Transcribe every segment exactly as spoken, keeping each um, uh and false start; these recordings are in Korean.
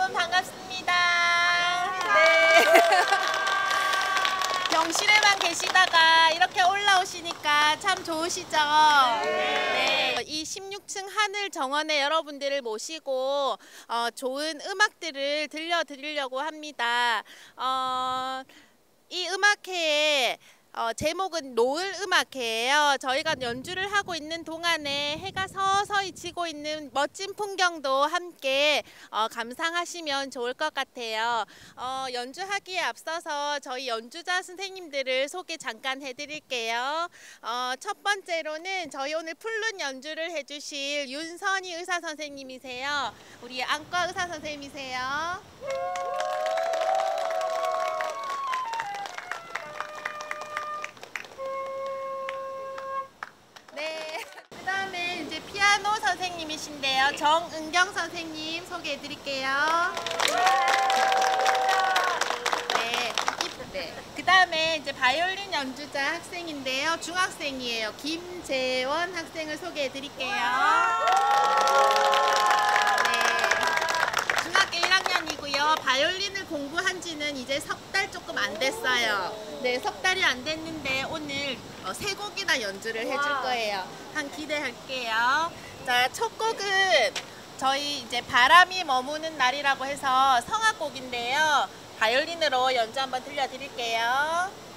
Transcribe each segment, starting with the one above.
여러분 반갑습니다. 네. 병실에만 계시다가 이렇게 올라오시니까 참 좋으시죠? 네. 이 십육 층 하늘 정원에 여러분들을 모시고 어, 좋은 음악들을 들려드리려고 합니다. 어, 이 음악회에 어, 제목은 노을 음악회예요. 저희가 연주를 하고 있는 동안에 해가 서서히 지고 있는 멋진 풍경도 함께 어, 감상하시면 좋을 것 같아요. 어, 연주하기에 앞서서 저희 연주자 선생님들을 소개 잠깐 해드릴게요. 어, 첫 번째로는 저희 오늘 플룻 연주를 해주실 윤선희 의사 선생님이세요. 우리 안과 의사 선생님이세요. 네. 그 다음에 이제 피아노 선생님이신데요. 정은경 선생님 소개해 드릴게요. 네. 네. 그 다음에 이제 바이올린 연주자 학생인데요. 중학생이에요. 김재원 학생을 소개해 드릴게요. 네. 중학교 일 학년이고요. 바이올린을 공부한 지는 이제 석 달 조금 안 됐어요. 네, 석 달이 안 됐는데 오늘 어, 세 곡이나 연주를 해줄 거예요. 한 기대할게요. 자, 첫 곡은 저희 이제 바람이 머무는 날이라고 해서 성악곡인데요. 바이올린으로 연주 한번 들려드릴게요.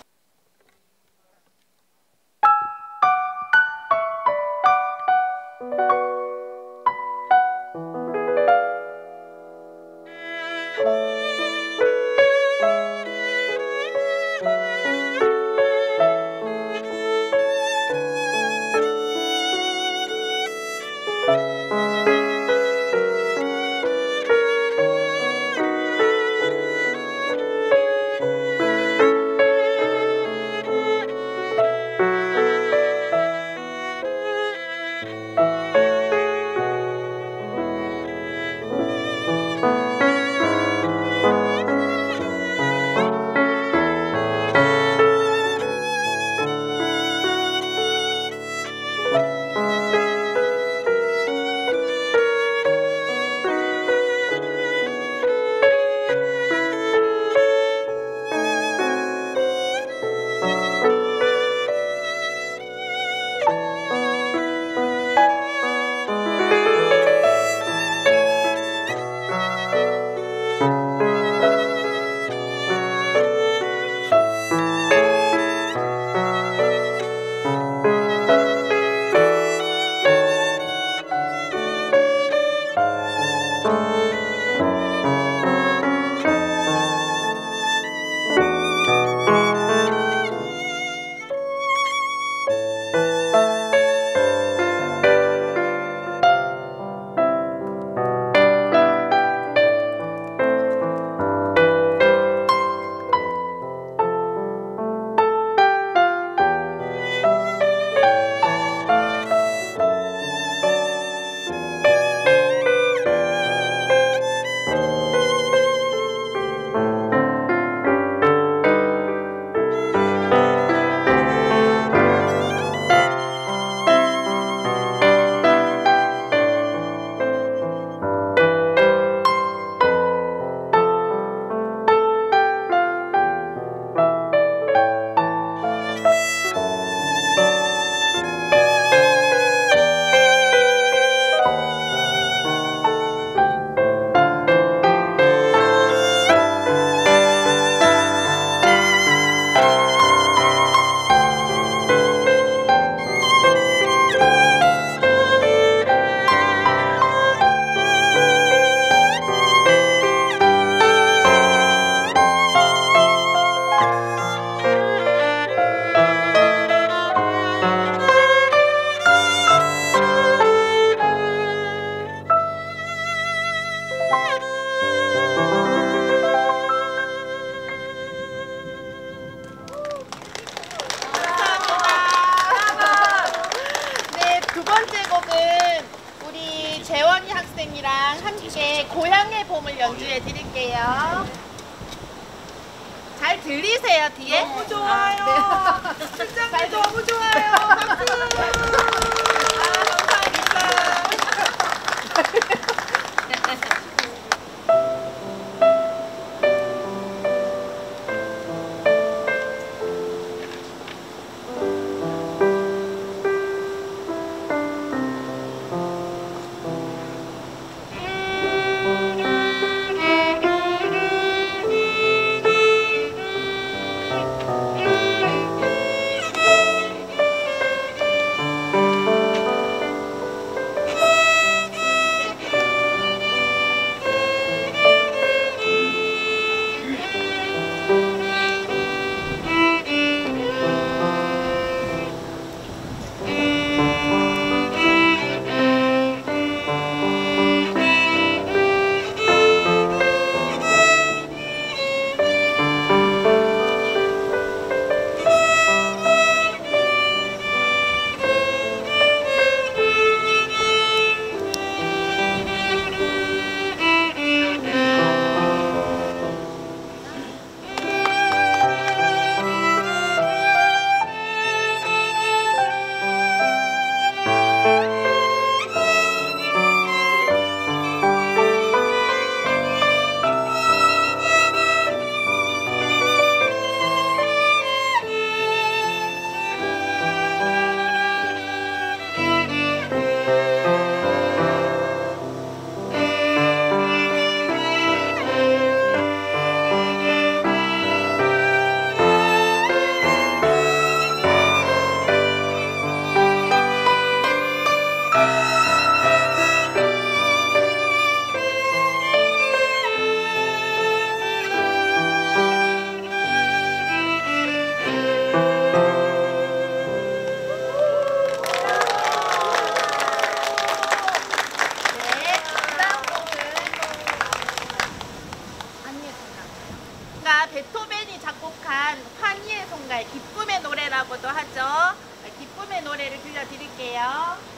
학생이랑 함께 고향의 봄을 연주해 드릴게요. 잘 들리세요, 뒤에? 너무 좋아요. 아, 네. 실장님 너무 좋아요. 박수. 아, 감사합니다. 베토벤이 작곡한 환희의 송가의 기쁨의 노래라고도 하죠. 기쁨의 노래를 들려드릴게요.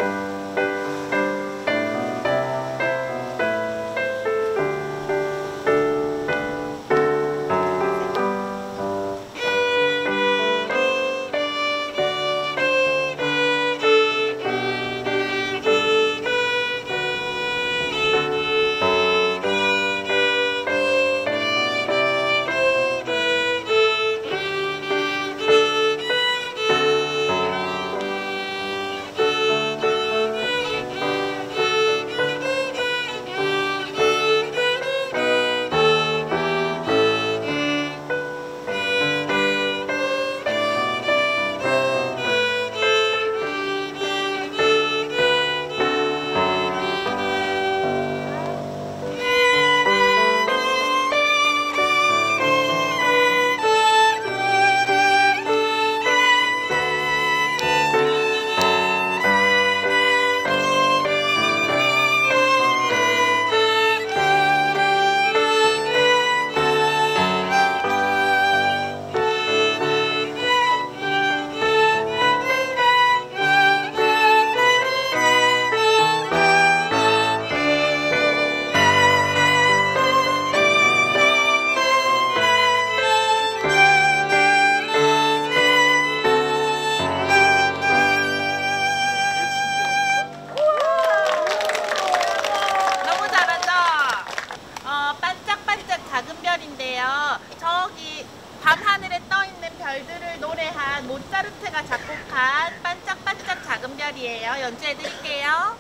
저기 밤하늘에 떠있는 별들을 노래한 모차르트가 작곡한 반짝반짝 작은 별이에요. 연주해드릴게요.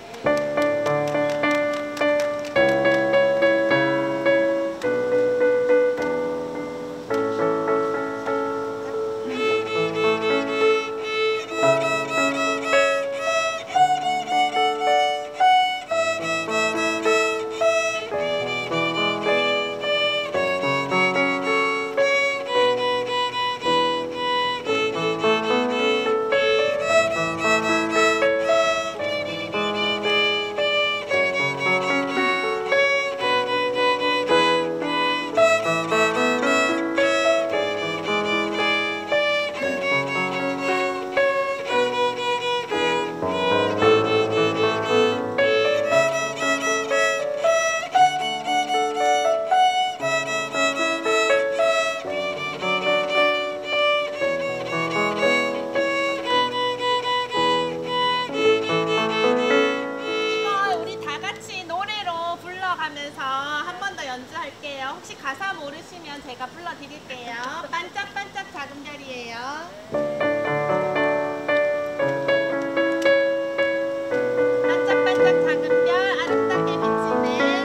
한 번 더 연주할게요. 혹시 가사 모르시면 제가 불러드릴게요. 반짝반짝 작은 별이에요. 반짝반짝 작은 별 아름답게 비치네.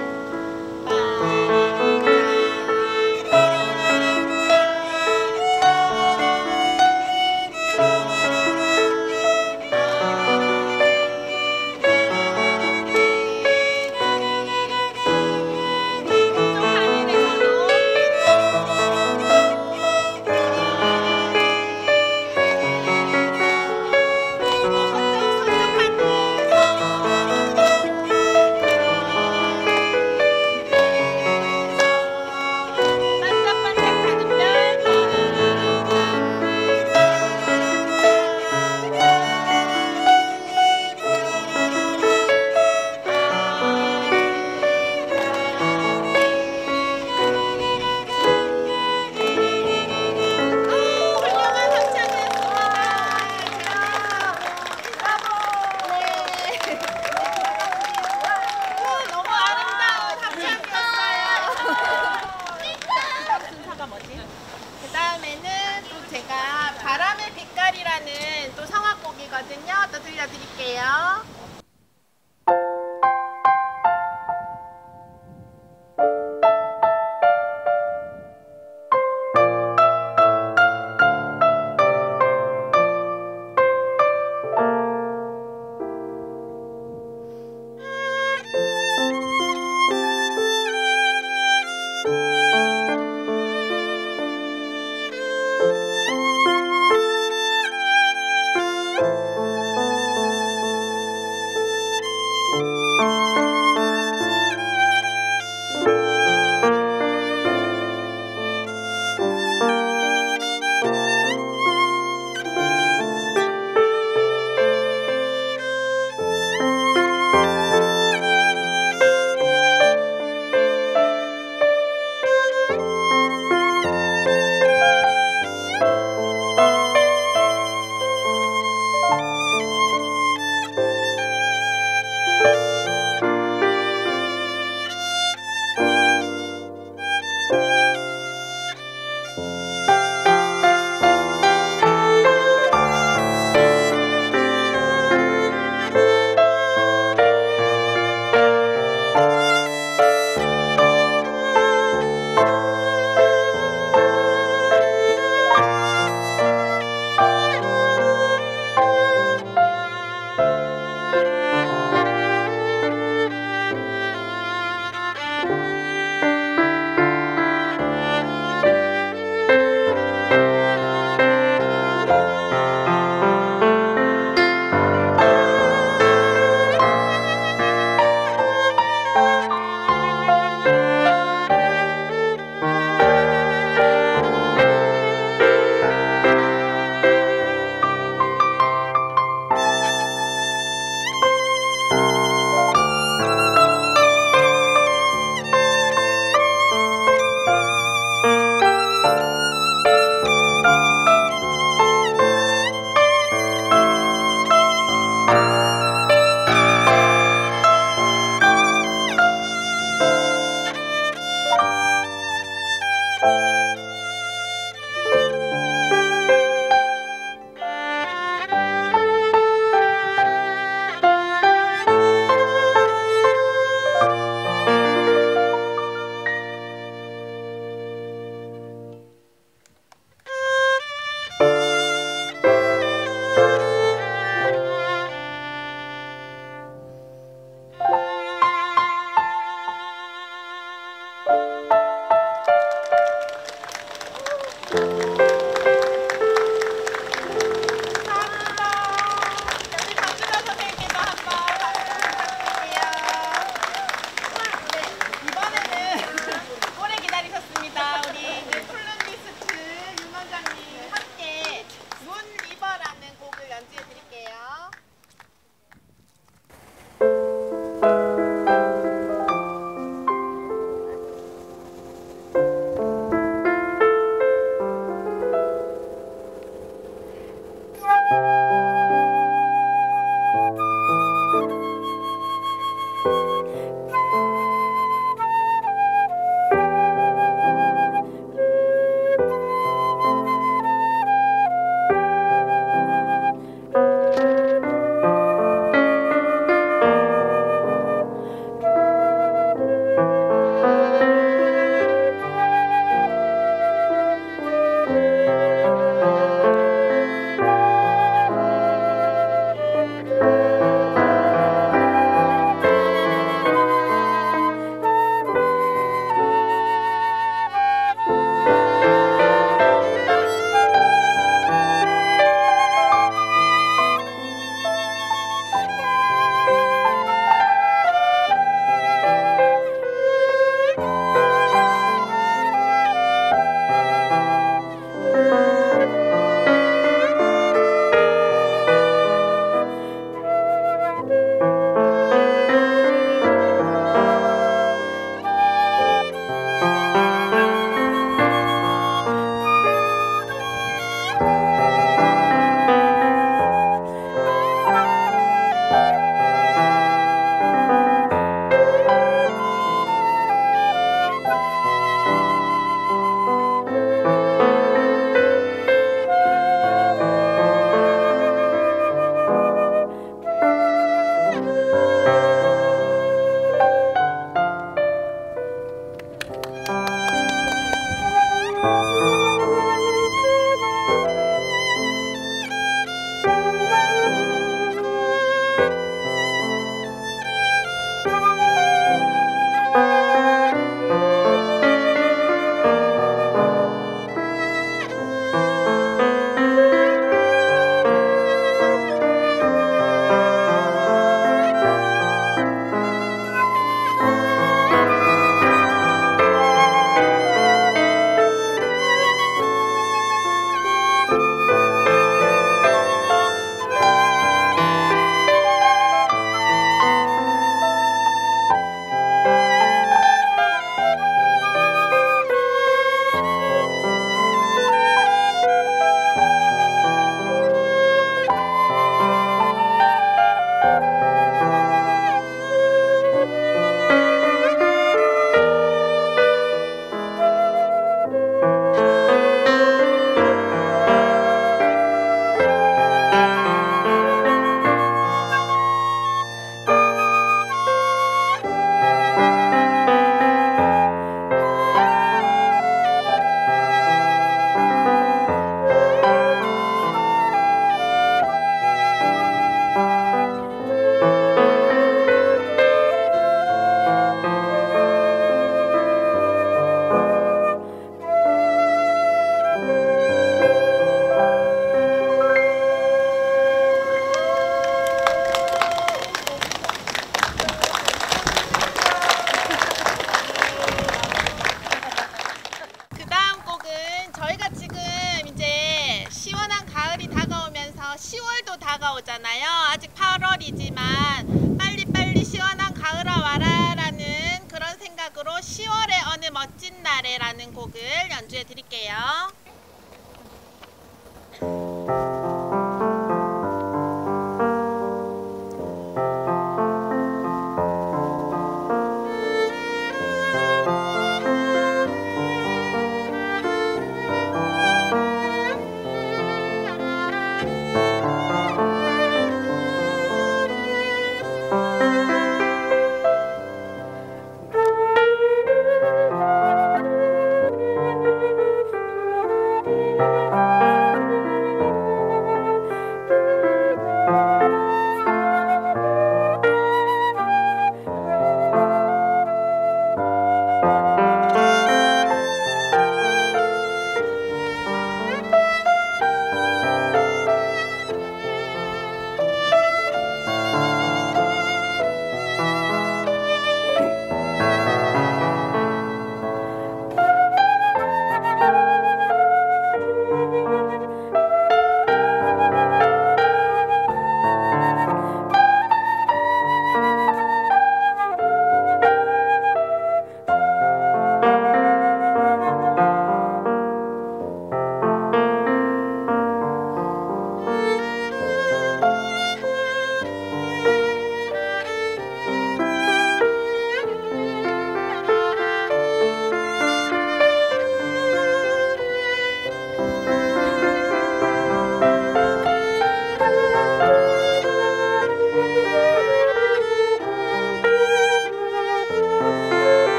그 다음에는 또 제가 바람의 빛깔이라는 또 성악곡이거든요. 또 들려드릴게요. 거잖아요. 아직 팔월이지만 빨리빨리 시원한 가을아 와라 라는 그런 생각으로 시월의 어느 멋진 날에 라는 곡을 연주해 드릴게요.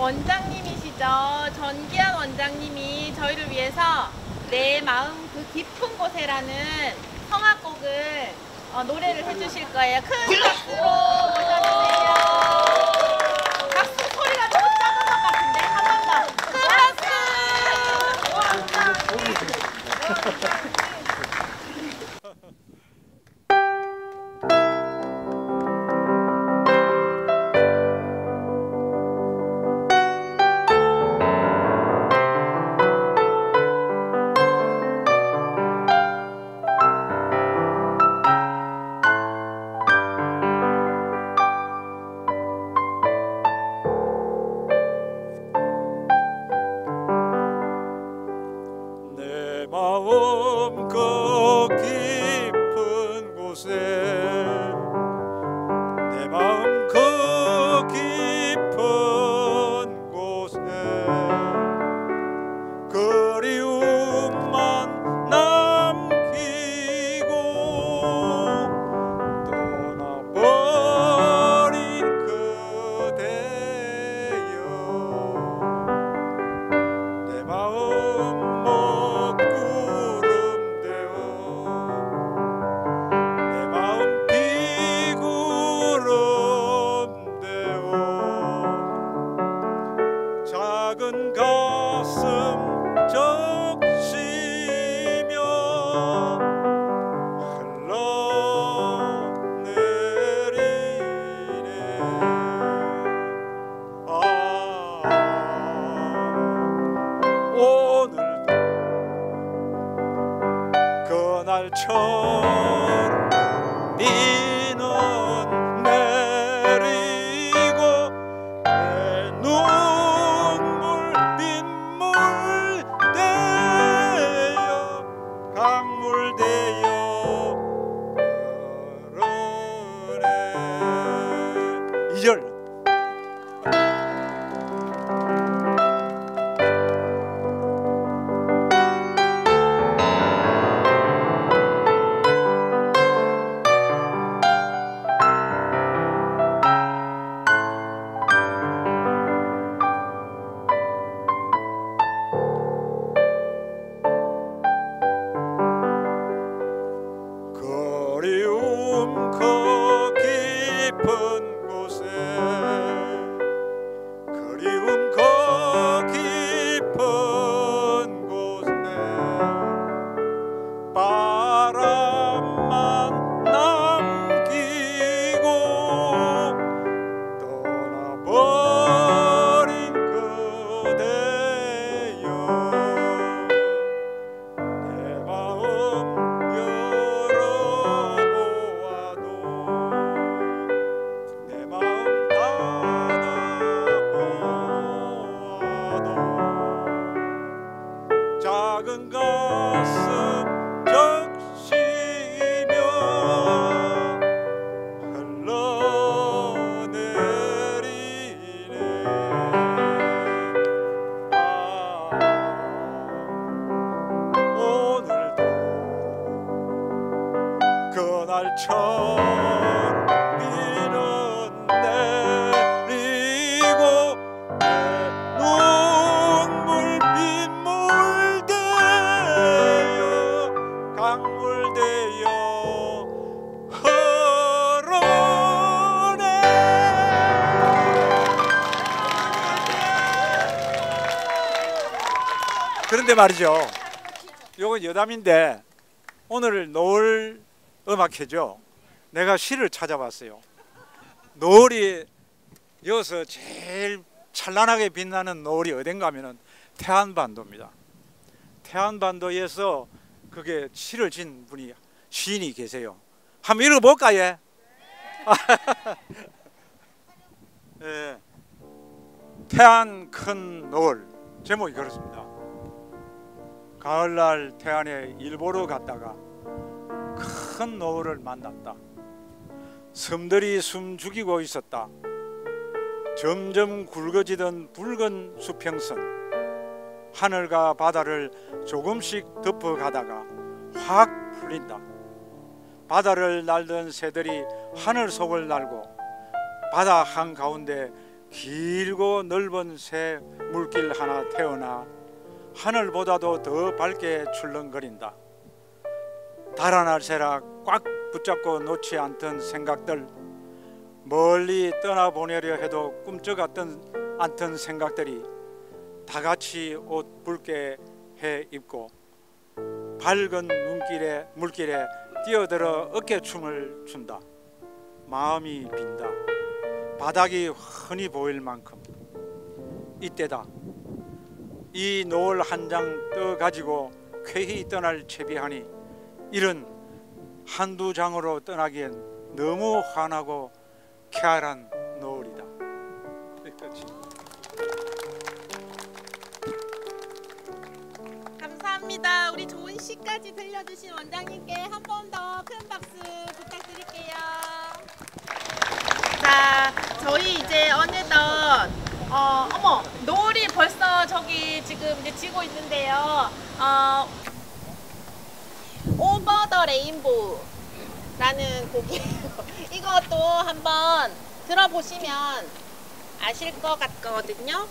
원장님이시죠. 전기한 원장님이 저희를 위해서 내 마음 그 깊은 곳에라는 성악곡을 어, 노래를 해주실 거예요. 큰 박수로 모셔주세요. 박수 소리가 너무 작은 것 같은데 한 번 더. 큰 박수. 마음 그 깊은 곳에 내 마음 그 깊은 곳에 그리움만 남기고 떠나버린 그대여 내 마음 작은 가슴 적시며 흘러내리네. 아, 오늘도 그날처럼 비는 내리고 내 눈 강물되어 흐르네. 이 절 그리움 그 깊은 곳에 그리움 그 깊은 곳에 바람만 남기고 떠나버린 그대여 내 마음 내 마음 닫아보아도 작은 가슴 적시며 흘러내리네. 아, 오늘도 그날처럼 비는 내리고 내 눈물 빗물되어 강물되어 흐르네. 그런데 말이죠, 요건 여담인데 오늘 노을 음악회죠. 내가 시를 찾아봤어요. 노을이 여기서 제일 찬란하게 빛나는 노을이 어딘가 하면은 태안반도입니다. 태안반도에서 그게 시를 진 분이 시인이 계세요. 한번 읽어볼까? 예. 예. 태안 큰 노을. 제목이 그렇습니다. 가을날 태안에 일 보러 갔다가 큰 노을을 만났다. 섬들이 숨 죽이고 있었다. 점점 굵어지던 붉은 수평선, 하늘과 바다를 조금씩 덮어가다가 확 풀린다. 바다를 날던 새들이 하늘 속을 날고 바다 한가운데 길고 넓은 새 물길 하나 태어나 하늘보다도 더 밝게 출렁거린다. 달 하나 새라 꽉 붙잡고 놓지 않던 생각들, 멀리 떠나보내려 해도 꿈쩍았던 않던 생각들이 다같이 옷 붉게 해 입고 밝은 눈길에 물길에 뛰어들어 어깨춤을 춘다. 마음이 빈다. 바닥이 훤히 보일 만큼. 이때다. 이 노을 한 장 떠 가지고 쾌히 떠날 채비하니 이런 한두 장으로 떠나기엔 너무 환하고 쾌활한 노을이다. 감사합니다. 우리 좋은 시까지 들려주신 원장님께 한 번 더 큰 박수 부탁드릴게요. 자, 저희 이제 어느덧 어, 어머, 노을이 벌써 저기 지금 이제 지고 있는데요. 어, Over the Rainbow 라는 곡이에요. 이것도 한번 들어보시면 아실 것 같거든요.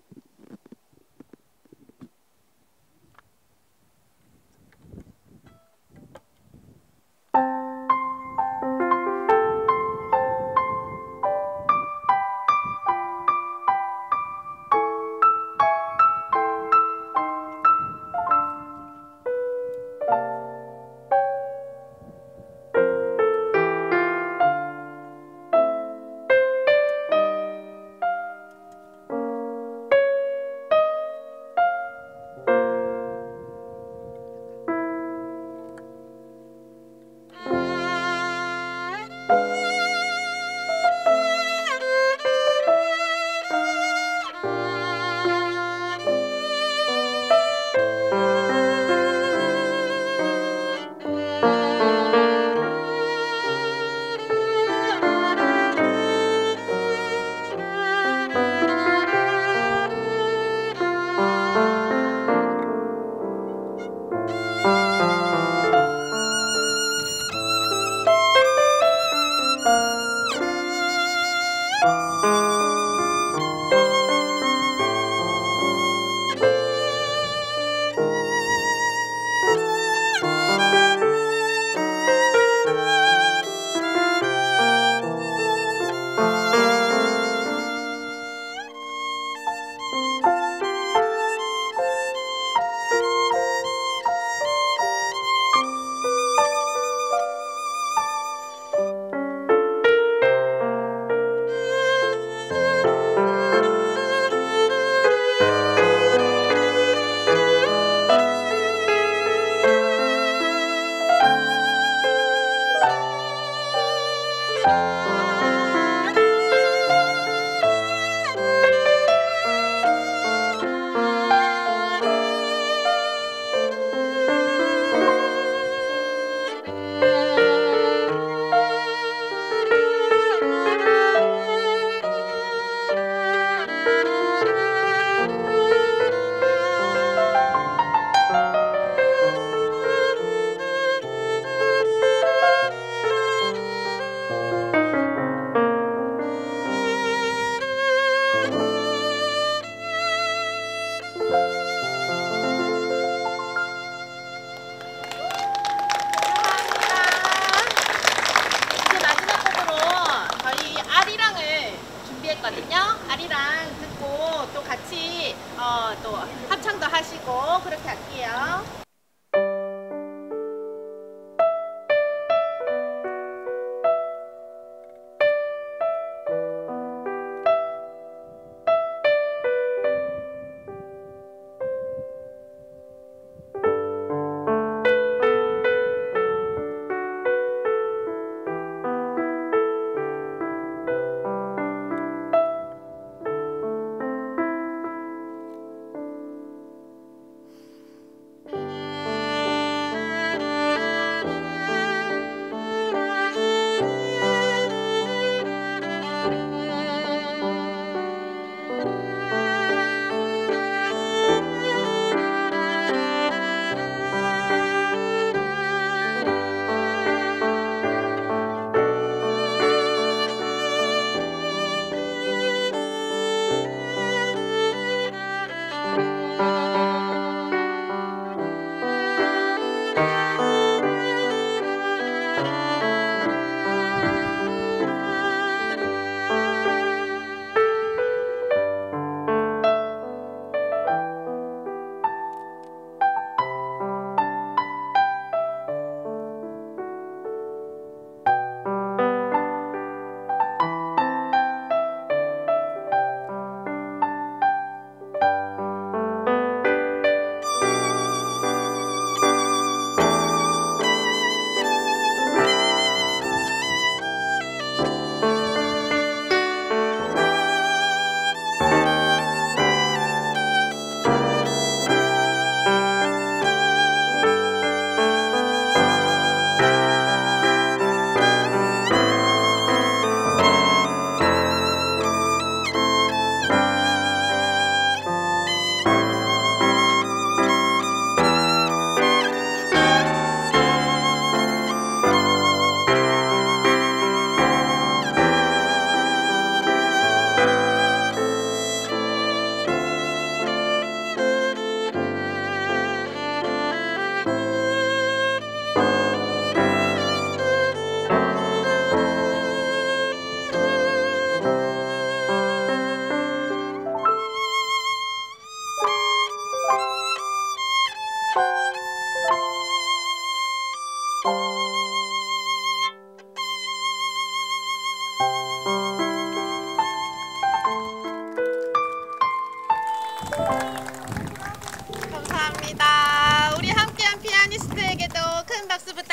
아리랑 듣고 또 같이 어, 또 합창도 하시고 그렇게 할게요.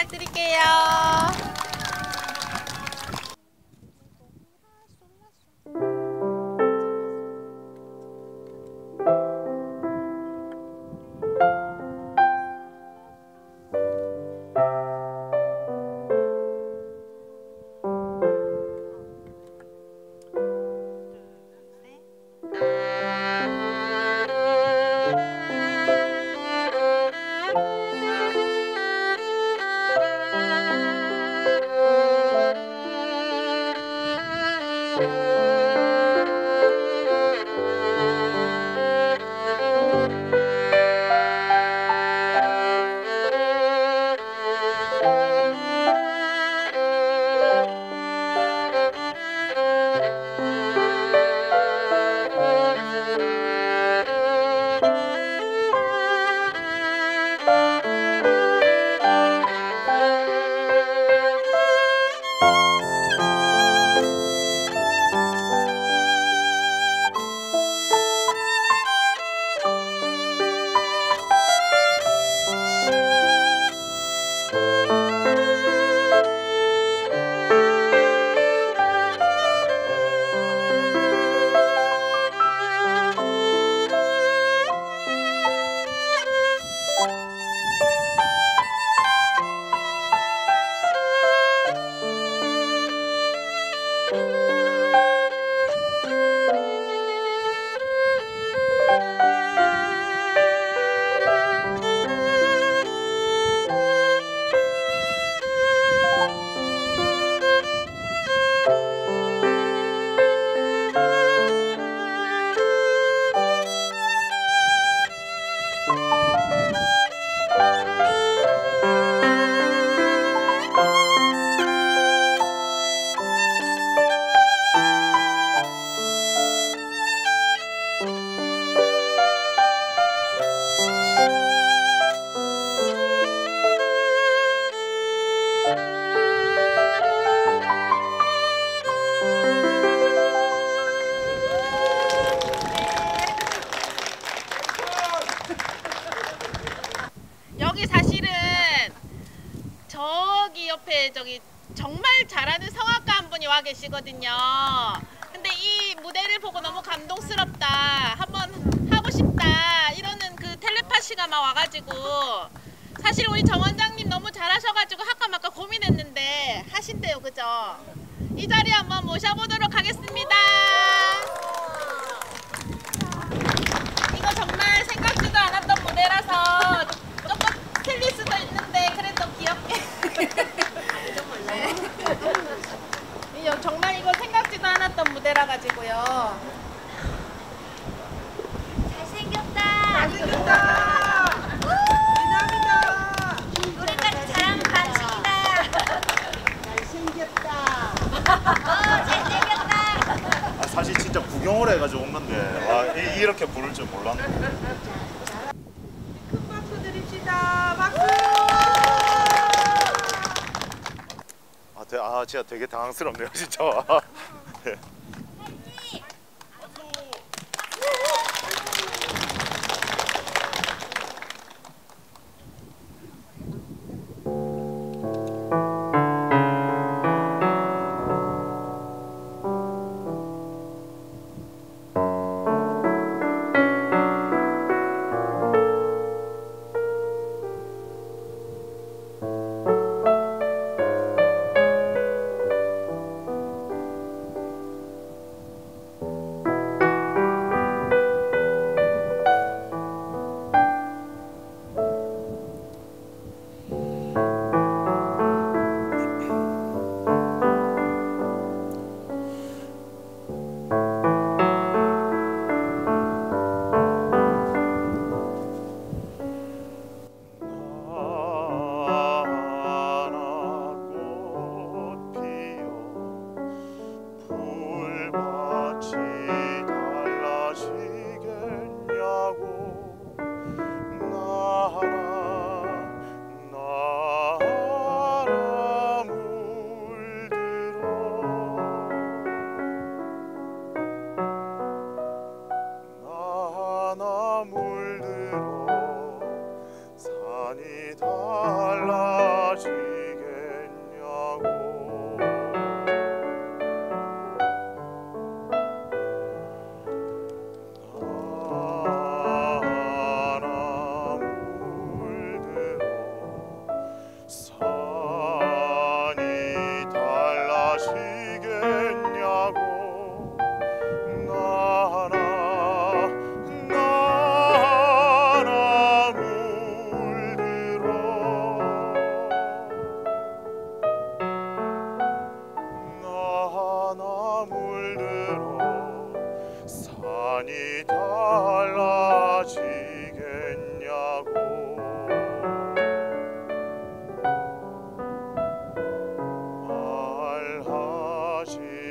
부탁드릴게요. 여기 사실은 저기 옆에 저기 정말 잘하는 성악가 한 분이 와 계시거든요. 근데 이 무대를 보고 너무 감동스럽다, 한번 하고 싶다 이러는 그 텔레파시가 막 와가지고, 사실 우리 정 원장님 너무 잘하셔가지고 할까 말까 고민했는데 하신대요. 그죠? 이 자리에 한번 모셔보도록 하겠습니다. 이거 정말 생각지도 않았던 무대라서 조금 틀릴 수도 있는데 그래도 귀엽게 네. 정말 이거 생각지도 않았던 무대라 가지고요. 잘생겼다. 잘생겼다. 감사합니다. 우리까지 잘하면 반칙이다. 잘생겼다. 어, 잘생겼다. 아, 사실 진짜 구경을 해가지고 온 건데 와, 이- 이렇게 부를 줄 몰랐네. 큰 박수 드립시다. 박수. 아, 대, 아 진짜 되게 당황스럽네요 진짜. 네.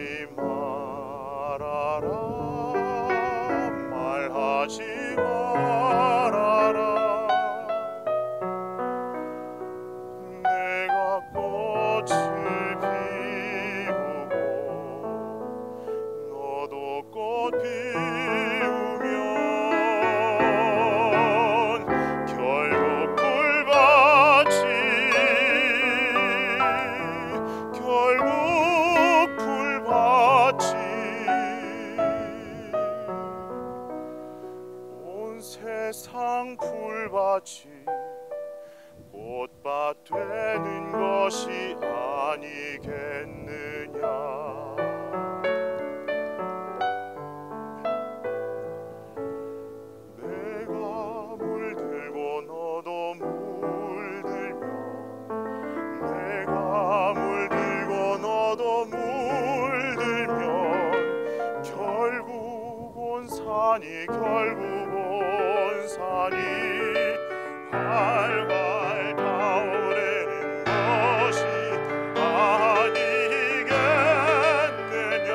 말아라 말하지 말아라 내가 꽃을 피우고 너도 꽃 피우면 결국 풀밭이 결국 풀밭이 온 세상 풀밭이 꽃밭 되는 것이 아니겠느냐 내가 물들고 너도 물들면 내가 물들고 너도 물들면 결국 온 산이 결국 온 산이 활활 타오르는 것이 아니겠느냐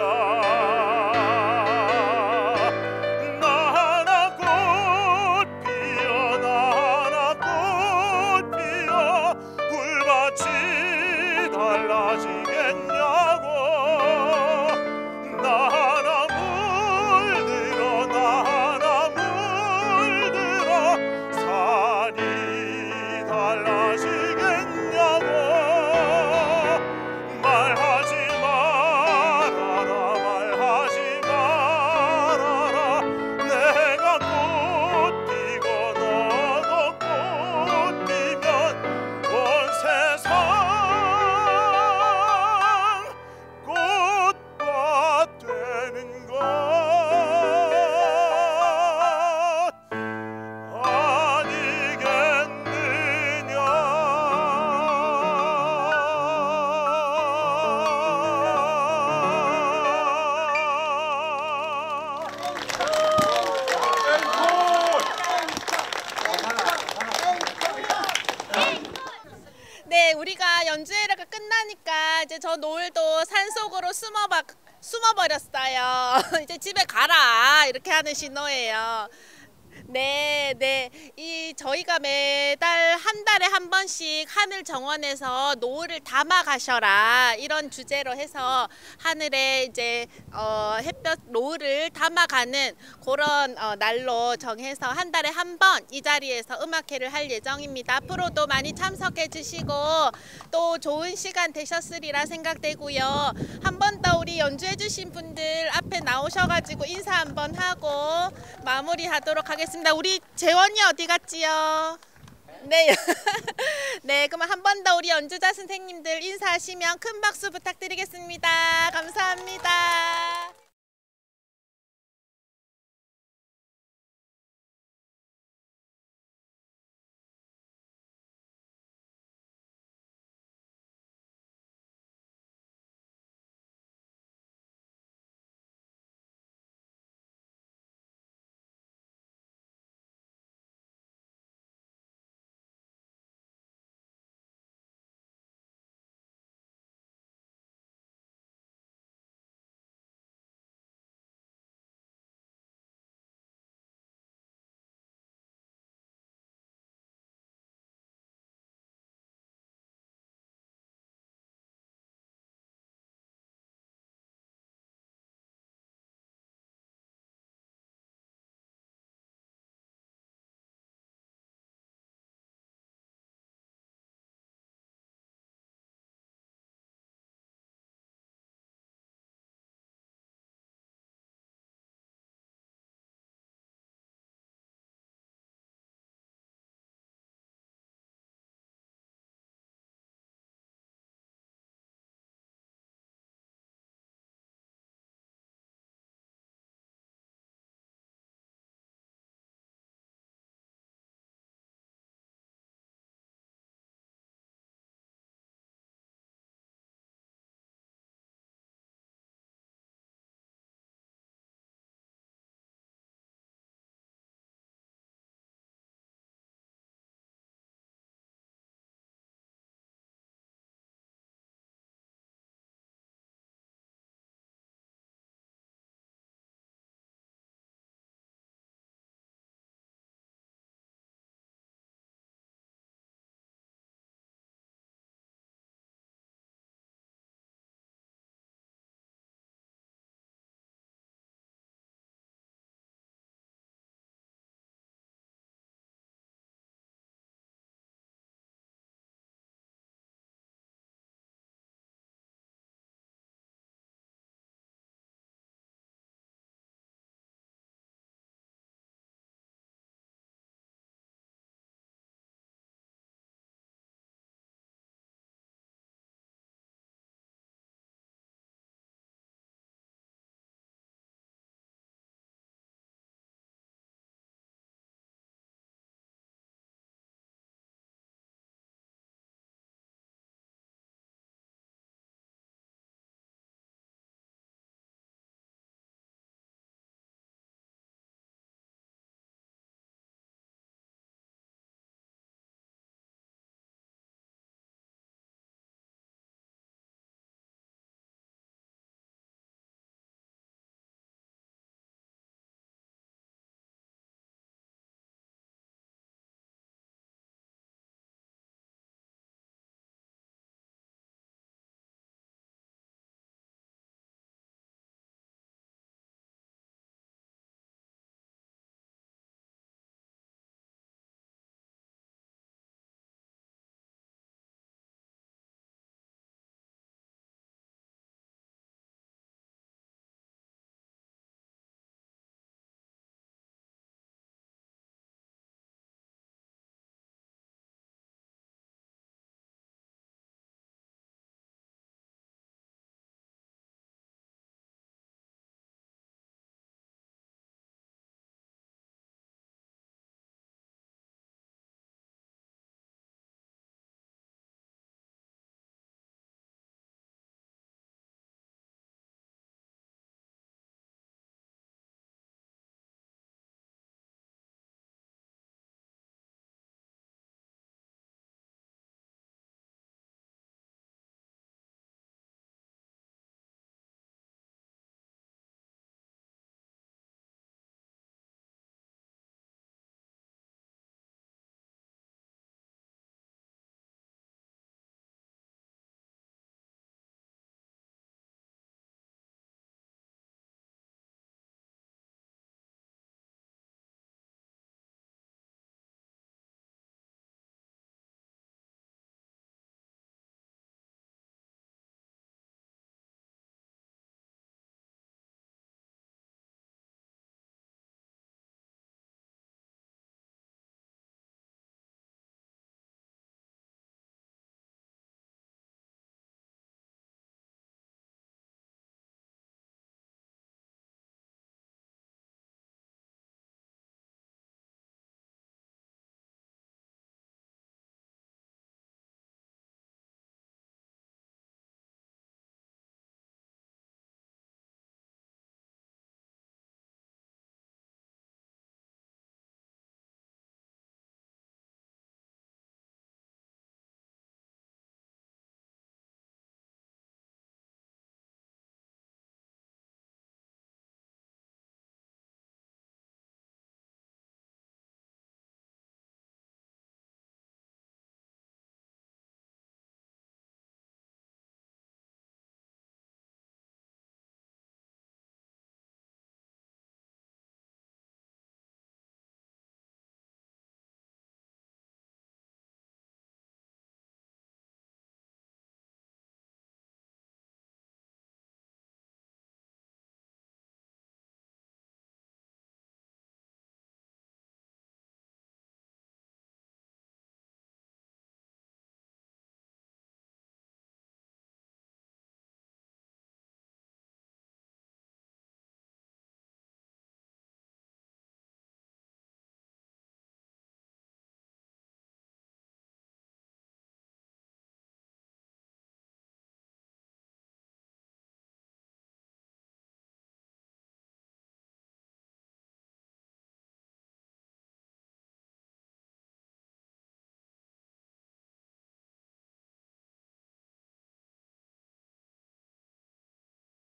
나나 꽃 피어 나나 꽃 피어 불밭이 달라지겠냐고 나나 물들어 나나 물들어 산이 달라지겠냐고 말하지 말아라 말하지 말아라 내가 꽃 피고 너도 꽃 피면 온 세상 꽃밭 되는 것 네, 우리가 연주회가 끝나니까 이제 저 노을도 산속으로 숨어봐, 숨어버렸어요. 이제 집에 가라 이렇게 하는 신호예요. 네, 네. 이 저희가 매달 한 달에 한 번씩 하늘 정원에서 노을을 담아 가셔라 이런 주제로 해서 하늘에 이제 어, 햇볕 노을을 담아가는 그런 어, 날로 정해서 한 달에 한 번 이 자리에서 음악회를 할 예정입니다. 앞으로도 많이 참석해 주시고 또 좋은 시간 되셨으리라 생각되고요. 한 번 더 우리 연주해 주신 분들 앞에 나오셔가지고 인사 한번 하고 마무리하도록 하겠습니다. 우리 재원이 어디 갔지요? 네. 네, 그럼 한 번 더 우리 연주자 선생님들 인사하시면 큰 박수 부탁드리겠습니다. 감사합니다.